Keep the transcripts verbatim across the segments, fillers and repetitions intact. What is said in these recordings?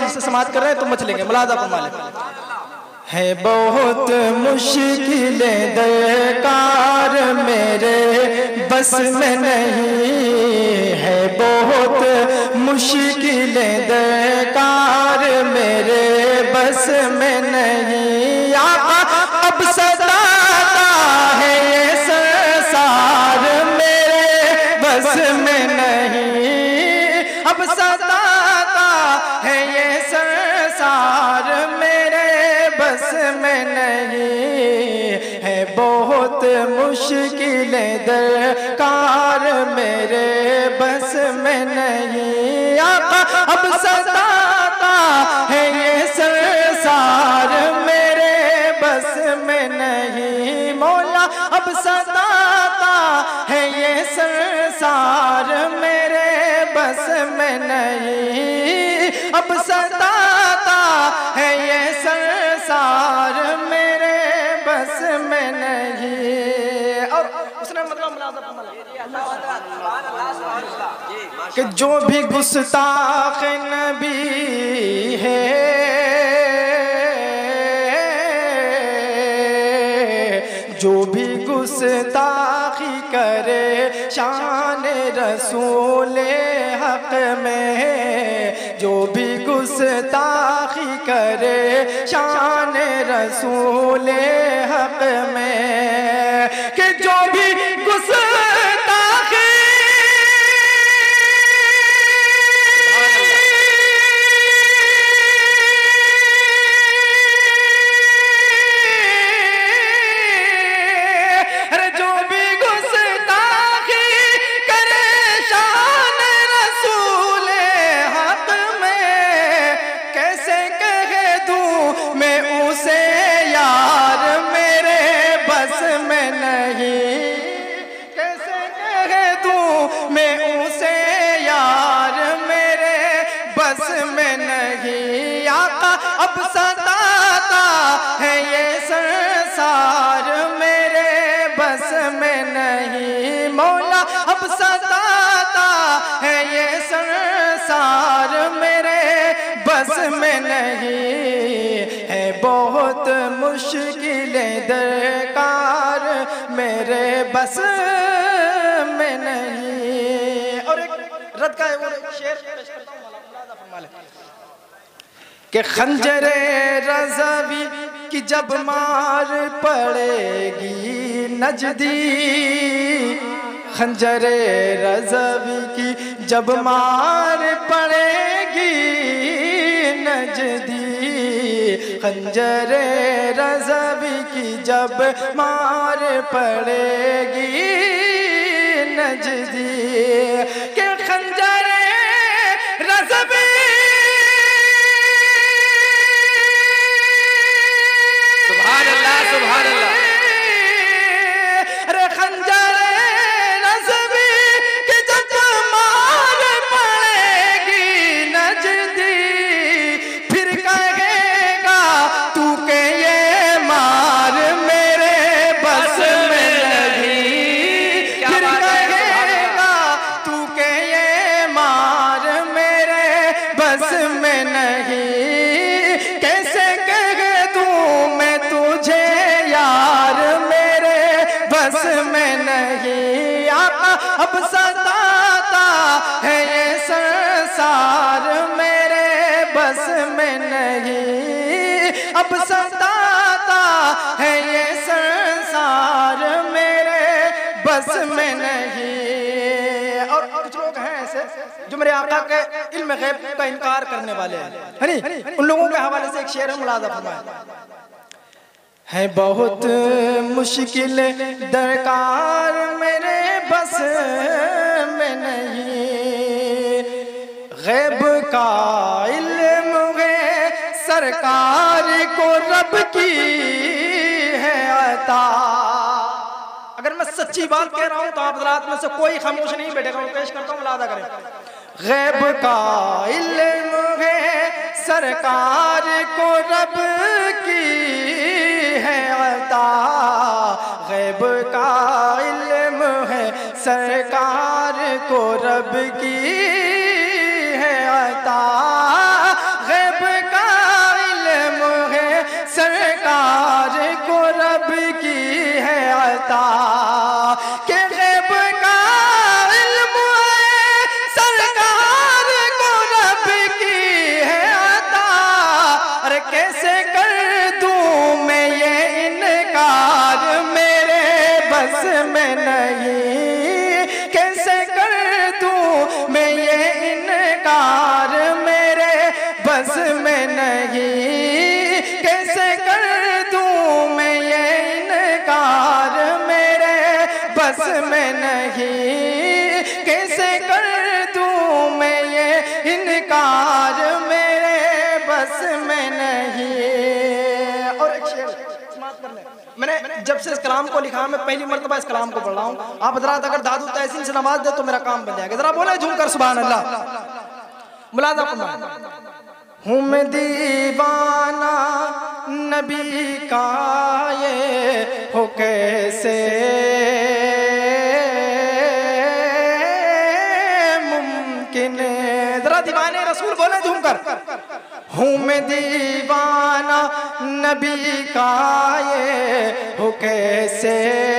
फिर से समाप्त कर रहे हैं, तुम चलेंगे मुलाजा फरमा ले। है बहुत मुश्किलें दरकार मेरे बस में नहीं, है बहुत मुश्किलें दरकार मेरे बस में नहीं। आका अब सताता है ये संसार मेरे बस में नहीं, अब सताता है ये संसार मेरे बस में नहीं, है बहुत मुश्किलें दरकार मेरे बस में नहीं। आका अब सताता है ये संसार मेरे बस में नहीं, मौला अब सताता है ये संसार मेरे बस में नहीं, अब सताता है ये संसार मेरे बस में नहीं। और उसने मतलब कि जो भी गुस्ताख नबी है, जो भी गुस्ताखी करे शान रसूल हक में, जो भी गुस्ताखी करे शान रसूल हक में, कि जो भी गुस्ताखी अब सताता है ये संसार मेरे बस में नहीं, मौला अब सताता है ये संसार मेरे बस में नहीं, है बहुत मुश्किलें दरकार मेरे बस में नहीं। और एक रद का है वो शेर पेश करता हूं, कि खंजरे रज़वी की जब मार पड़ेगी नजदी, खंजरे रज़वी की जब मार पड़ेगी नजदी, खंजरे रज़वी की जब मार पड़ेगी नजदी, कि खंजरे रज़वी अरे खंजरे रज़वी की जब मार पड़ेगी नजदी, फिर कहेगा तू के ये मार मेरे बस में नहीं, फिर कहेगा तू के ये मार मेरे बस में नहीं, कैसे कह दूं मैं तुझे यार मेरे बस में नहीं। आका अब सताता है ये संसार मेरे बस में नहीं, अब सताता है ये संसार मेरे बस में नहीं। और कुछ लोग हैं ऐसे जो मेरे आका के इल्म गैब का इनकार करने वाले हैं, है नहीं? उन लोगों के हवाले से एक शेर है, मुलाजा फरमाएं। है बहुत मुश्किल दरकार मेरे बस में नहीं, गैब का इल्म है सरकार को रब की है अता। अगर मैं सच्ची बात कह रहा हूं तो आप रात में से कोई खामोश नहीं बैठेगा, मैं पेश करता हूं, मुलाजा करें। गैब का इल्म है सरकार को रब की है अता, गैब का इल्म है सरकार को रब की है अता, गैब बस में नहीं। कैसे कर दूं मैं ये इनकार, मेरे बस में नहीं। कैसे कर दूं मैं ये इनकार, मेरे बस में नहीं। और एक शेर मैंने जब से इस कलाम को लिखा, मैं पहली मर्तबा इस कलाम को पढ़ रहा हूँ। आप हजरात अगर दादू तहसीन से नवाज दे तो मेरा काम बन जाएगा। जरा बोले झूमकर सुभान अल्लाह। मुलाजा फरमाए, हूँ मैं दीवाना नबी का, ये हो कैसे मुमकिन है। जरा दीवाने रसूल बोले झूमकर, हूँ मैं दीवाना नबी का, ये हो कैसे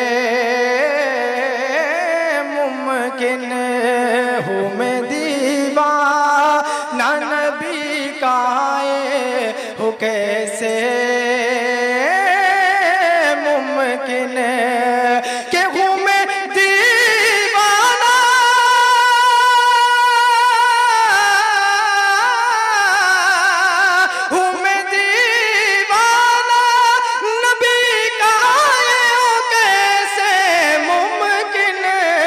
मुमकिन। हूँ मैं दीवाना नबी का, ये हो कैसे मुमकिन कि हूँ मैं दीवाना हूँ मैं दीवाना नबी का, ये हो कैसे मुमकिन।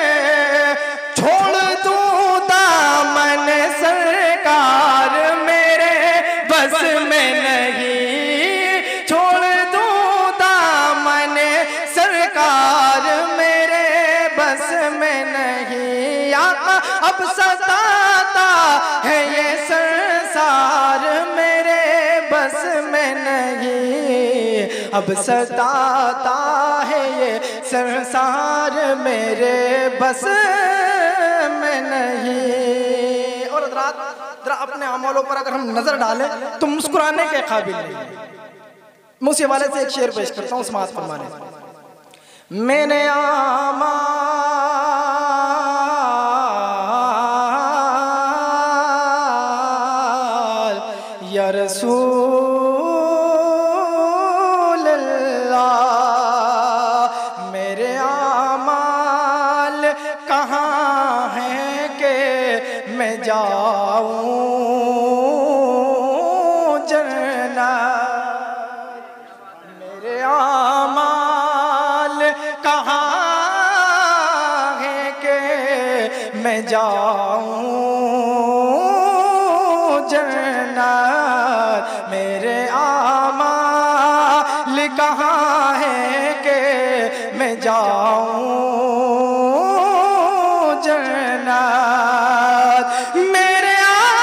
छोड़ दूँ दामन सरकार, मेरे बस में नहीं। छोड़ दूँ दामन सरकार, मेरे बस में नहीं। आका अब सताता है ये संसार, मेरे बस में नहीं। अब सताता है ये संसार, मेरे बस में नहीं। और रात जरा अपने अमलों पर अगर हम नजर डालें तो मुस्कुराने के काबिल नहीं। मैं उस हवाले से एक शेर पेश करता हूँ, समाअत फरमाने। मैंने आमाल या रसूल अल्लाह, मेरे आमाल कहाँ हैं कि मैं जाऊं जन्नत। मेरे आमाल कहाँ हैं कि मैं जाऊं जन्नत। मेरे आमाल कहाँ हैं कि मैं जाऊं जन्नत। मेरे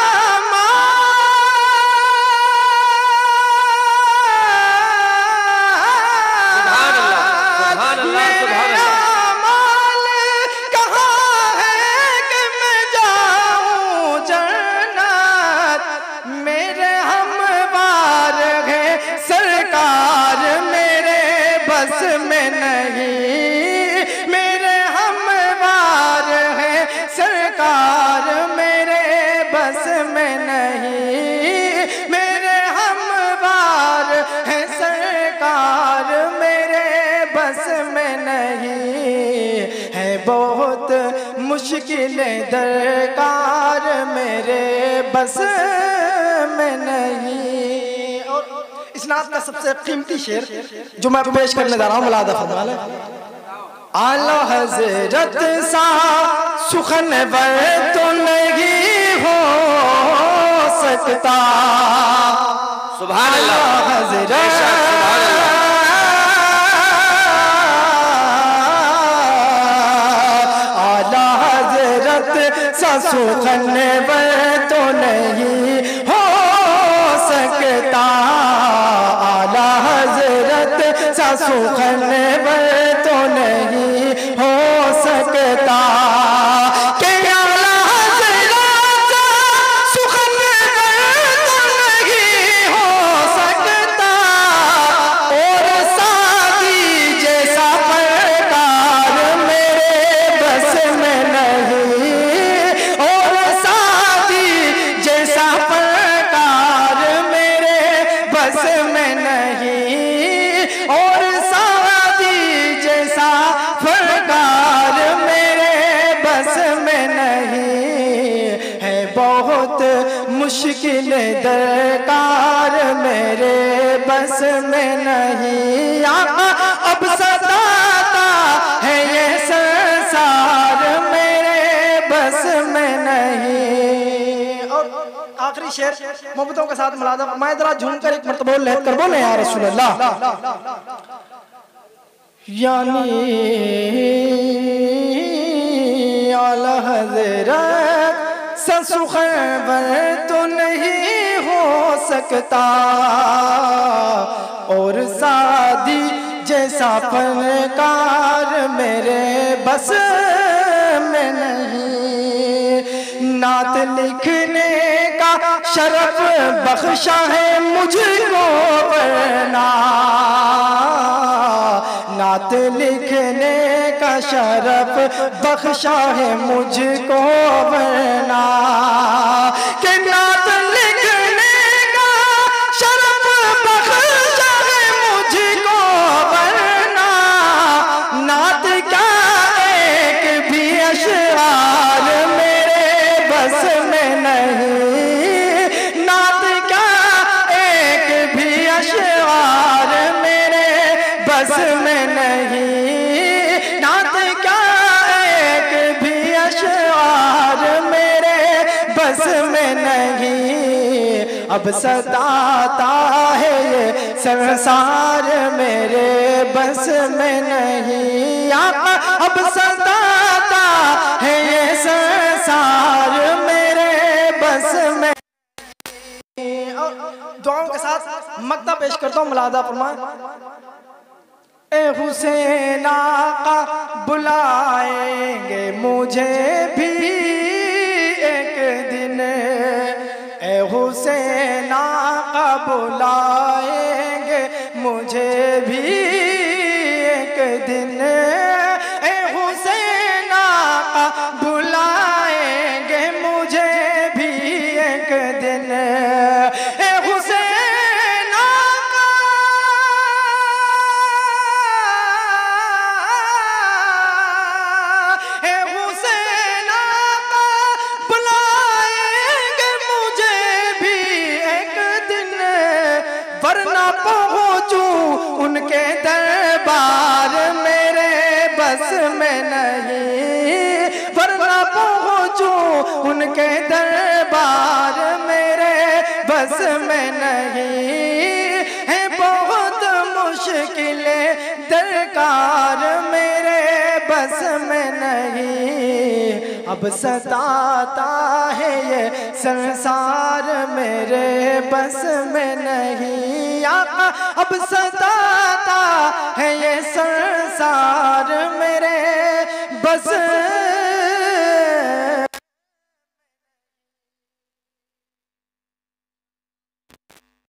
बस में नहीं। मेरे हमवार है सरकार, मेरे बस में नहीं। मेरे हमवार है सरकार, मेरे बस में नहीं। है बहुत मुश्किलें दरकार, मेरे बस में नहीं। और इस नात का सबसे कीमती शेर जो मैं पेश करने जा रहा हूँ, मुलादा फरमाने। आला हजरत सा सुखनवर तो नहीं हो सकता। सुभान अल्लाह। हजरत आला हजरत सा सुखनवर तो नहीं हो सकता। आला हजरत सा सुखनवर तो नहीं हो सकता। कि आला हजरत सा सुखनवर तो नहीं हो सकता। और सादी जैसा प्रकार मेरे बस में नहीं। और सादी जैसा प्रकार मेरे बस में नहीं। और सादी मुश्किल दरकार मेरे बस में नहीं। आका अब सताता है ये संसार मेरे बस में नहीं। और आखिरी शेर मोहब्बतों के साथ मुलादा मैं जरा झूम कर एक मरतबा लहद कर बोले या रसूल अल्लाह। यानी आला हज़रत ससुखबर तो नहीं हो सकता और शादी जैसा फनकार मेरे बस में नहीं। नात लिखने का शरफ बख्शा है मुझको वरना, नात लिखने का शरफ बख्शा है मुझको वरना, कि नात लिखने का शरफ बख्शा है मुझको वरना, नात का एक भी अशआर मेरे बस में नहीं। नात का एक भी अशआर मेरे बस में नहीं। नात का एक भी अशआर मेरे बस में नहीं। अब सताता है ये संसार मेरे बस में नहीं। आका अब सताता है ये संसार मेरे बस में। दुआओं के साथ मक्ता पेश करता हूँ, मुलादा फरमाएं। ए हुसैन आका बुलाएंगे मुझे भी एक दिन, ए हुसैन आका बुलाएंगे मुझे भी एक दिन, ए हुसैन आका बुलाएंगे मुझे भी एक दिन, ए हुसैन वरना पहुँचूं उनके दरबार मेरे बस में नहीं। वरना पहुँचूं उनके दरबार मेरे बस में नहीं। है बहुत मुश्किलें दरकार मेरे बस में नहीं। अब सताता है ये संसार मेरे बस में नहीं। आका अब सताता है ये संसार मेरे बस